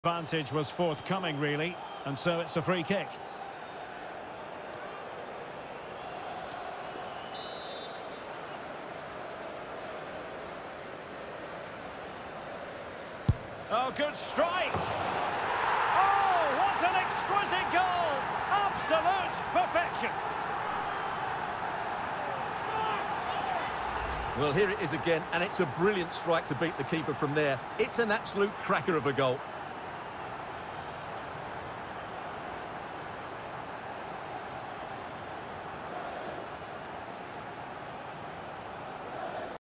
Advantage was forthcoming, really, and so it's a free kick. Oh, good strike! Oh, what an exquisite goal! Absolute perfection! Well, here it is again, and it's a brilliant strike to beat the keeper from there. It's an absolute cracker of a goal.